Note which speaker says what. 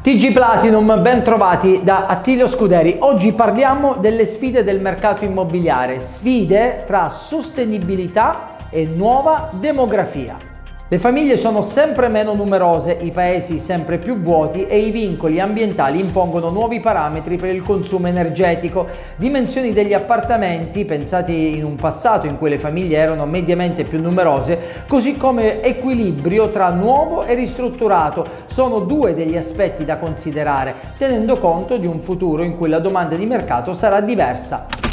Speaker 1: TG Platinum, ben trovati da Attilio Scuderi. Oggi parliamo delle sfide del mercato immobiliare, sfide tra sostenibilità e nuova demografia. Le famiglie sono sempre meno numerose, i paesi sempre più vuoti e i vincoli ambientali impongono nuovi parametri per il consumo energetico. Dimensioni degli appartamenti, pensati in un passato in cui le famiglie erano mediamente più numerose, così come equilibrio tra nuovo e ristrutturato, sono due degli aspetti da considerare, tenendo conto di un futuro in cui la domanda di mercato sarà diversa.